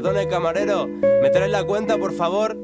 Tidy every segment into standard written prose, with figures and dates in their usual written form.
Perdone, camarero, ¿me traes la cuenta, por favor?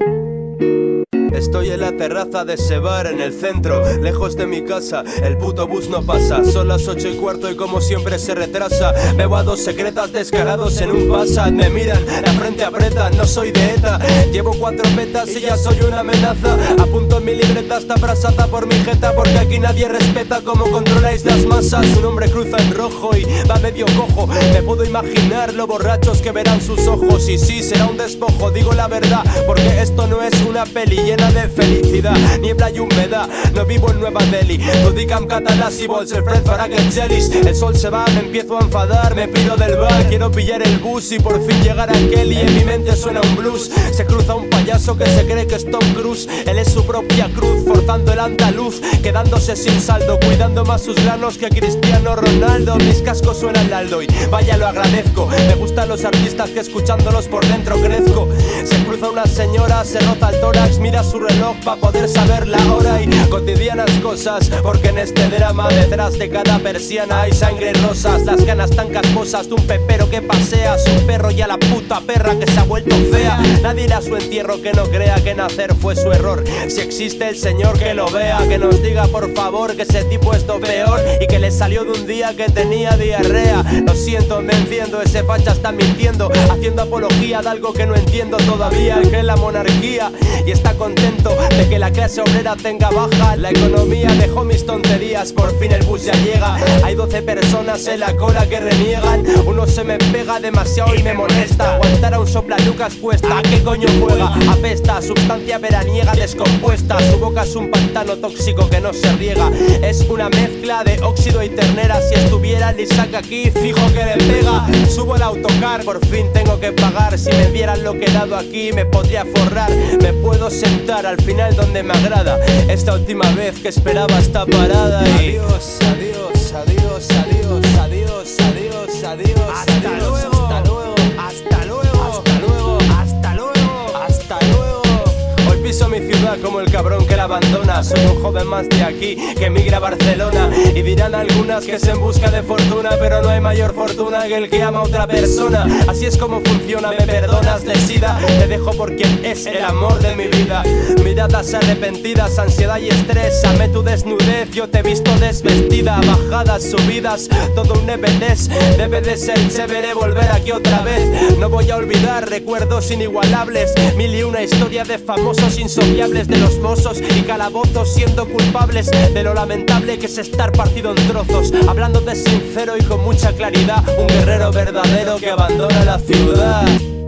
Estoy en la terraza de ese bar en el centro, lejos de mi casa, el puto bus no pasa. Son las 8:15 y como siempre se retrasa. Veo a dos secretas descarados en un Passat. Me miran, la frente apretan, no soy de ETA. Llevo 4 petas y ya soy una amenaza. Apunto en mi libreta esta frasata por mi jeta, porque aquí nadie respeta cómo controláis las masas. Un hombre cruza en rojo y va medio cojo. Me puedo imaginar lo borrachos que verán sus ojos. Y sí, será un despojo, digo la verdad, porque esto no es una peli llena de felicidad, niebla y humedad. No vivo en Nueva Delhi. Dudicam catalás y vols, el fred farà que gelis. El sol se va, me empiezo a enfadar, me pido del bar. Quiero pillar el bus y por fin llegar a Kelly. En mi mente suena un blues. Se cruza un payaso que se cree que es Tom Cruise. Él es su propia cruz, forzando el andaluz, quedándose sin saldo, cuidando más sus granos que Cristiano Ronaldo. Mis cascos suenan Laldo y vaya lo agradezco. Me gustan los artistas que escuchándolos por dentro crezco. Se cruza una señora, se rota el tórax, mira su reloj pa' poder saber la hora y cotidianas cosas, porque en este drama detrás de cada persiana hay sangre rosas. Las ganas tan casposas de un pepero que pasea, su perro y a la puta perra que se ha vuelto fea. Nadie irá a su entierro que no crea que nacer fue su error. Si existe el señor que lo vea, que nos diga por favor que ese tipo es lo peor y que le salió de un día que tenía diarrea. Lo siento, me enciendo, ese facha está mintiendo, haciendo apología de algo que no entiendo todavía. Que es la monarquía y está contento de que la clase obrera tenga baja. La economía dejó mis tonterías, por fin el bus ya llega. Hay 12 personas en la cola que reniegan. Uno se me pega demasiado y me molesta. Aguantar a un soplanucas puesta, ¿a qué coño juega? Apesta, sustancia veraniega descompuesta. Su boca es un pantano tóxico que no se riega. Es una mezcla de óxido y ternera. Si estuviera Lisac aquí, fijo que le pega. Subo el autocar, por fin tengo que pagar. Si me vieran lo que he dado aquí, me podría forrar. Me puedo sentar al final donde me agrada. Esta última vez que esperaba esta parada y adiós, adiós, adiós, adiós, adiós, adiós, adiós. Hasta luego, hasta luego, hasta luego, hasta luego, hasta luego, hasta luego. Hoy piso mi ciudad como el cabrón que la abandona. Soy un joven más de aquí que emigra a Barcelona. Y dirán algunas que es en busca de fortuna, pero no hay mayor fortuna que el que ama a otra persona. Así es como funciona, me perdonas de sida. Te dejo por quien es el amor de mi vida. Miradas arrepentidas, ansiedad y estrés. Amé tu desnudez, yo te he visto desvestida. Bajadas, subidas, todo un Everest. Debe de ser chévere volver aquí otra vez. No voy a olvidar recuerdos inigualables. Mil y una historia de famosos insoñables, de los mozos y calabozos siendo culpables de lo lamentable que es estar partido en trozos. Hablando de sincero y con mucha claridad, un guerrero verdadero que abandona la ciudad.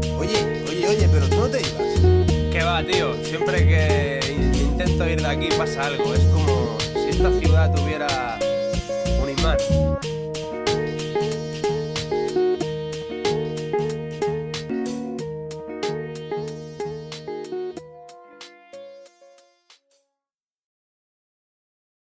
Oye, pero tú no te ibas. ¿Qué va, tío? Siempre que intento ir de aquí pasa algo. Es como si esta ciudad tuviera